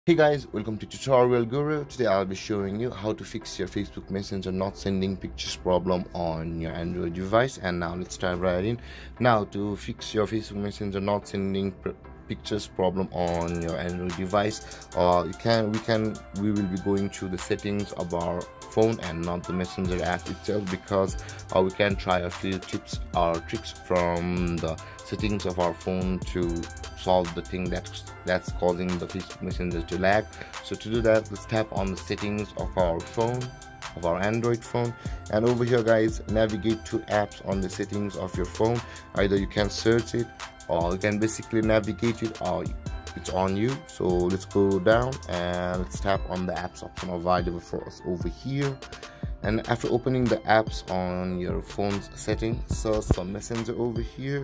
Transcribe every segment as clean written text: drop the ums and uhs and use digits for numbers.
Hey guys, welcome to Tutorial Guru. Today I'll be showing you how to fix your Facebook Messenger not sending pictures problem on your Android device. And now let's dive right in. Now to fix your Facebook Messenger not sending pictures problem on your Android device, we will be going through the settings of our phone and not the Messenger app itself, because we can try a few tips or tricks from the settings of our phone to solve the thing that's causing the Facebook Messenger to lag. So to do that, let's tap on the settings of our phone, of our Android phone, and over here guys, navigate to apps on the settings of your phone. Either you can search it or you can basically navigate it, or it's on you. So let's go down and let's tap on the apps option available for us over here. And after opening the apps on your phone's settings, search for Messenger over here.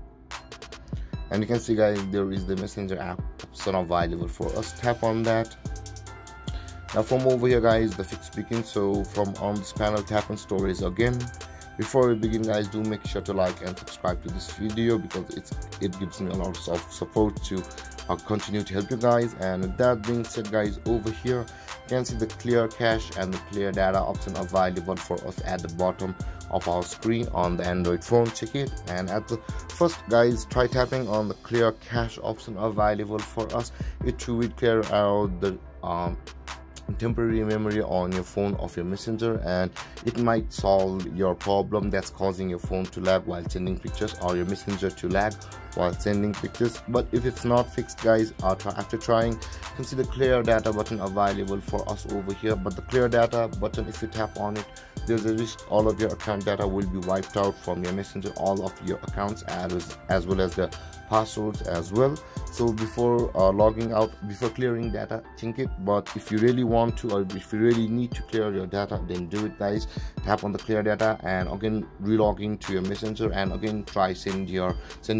And you can see guys, there is the Messenger app option available for us. Tap on that. Now from over here guys, the fix begins. So from on this panel, tap on storage again. Before we begin guys, do make sure to like and subscribe to this video, because it gives me a lot of support to continue to help you guys. And with that being said guys, over here you can see the clear cache and the clear data option available for us at the bottom of our screen on the Android phone. Check it. And at the first guys, try tapping on the clear cache option available for us. It will clear out the temporary memory on your phone of your Messenger, and it might solve your problem that's causing your phone to lag while sending pictures, or your Messenger to lag while sending pictures. But if it's not fixed guys, after trying, you can see the clear data button available for us over here. But the clear data button, if you tap on it, there's a risk all of your account data will be wiped out from your Messenger, all of your accounts as well as the passwords as well. So before logging out, before clearing data, think it. But if you really want to, or if you really need to clear your data, then do it guys. Tap on the clear data and again relogging to your Messenger, and again try sending your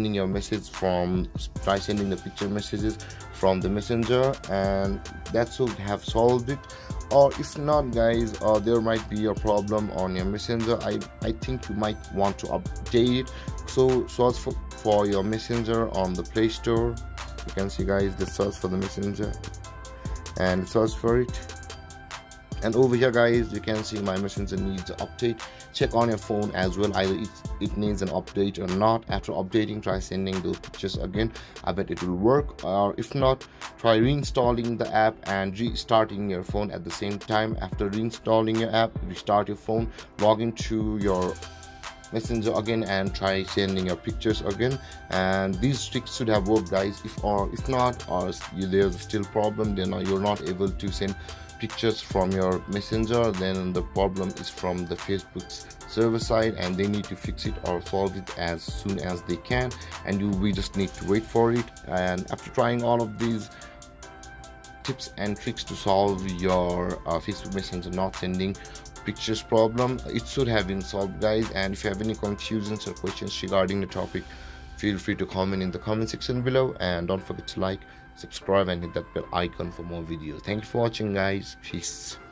the picture messages from the Messenger, and that should have solved it. Or if not guys, there might be a problem on your Messenger. I think you might want to update it. So search for your Messenger on the Play Store. You can see guys, the search for the Messenger and search for it. And over here guys, you can see my Messenger needs an update. Check on your phone as well, either it needs an update or not. After updating, try sending those pictures again. I bet it will work. Or if not, try reinstalling the app and restarting your phone at the same time. After reinstalling your app, restart your phone, log into your Messenger again and try sending your pictures again. And these tricks should have worked guys. If not, or there's still problem, then you're not able to send pictures from your Messenger, then the problem is from the Facebook's server side, and they need to fix it or solve it as soon as they can, and we just need to wait for it. And after trying all of these tips and tricks to solve your Facebook Messenger not sending pictures problem, it should have been solved guys. And if you have any confusions or questions regarding the topic, feel free to comment in the comment section below, and don't forget to like, subscribe and hit that bell icon for more videos. Thank you for watching guys. Peace.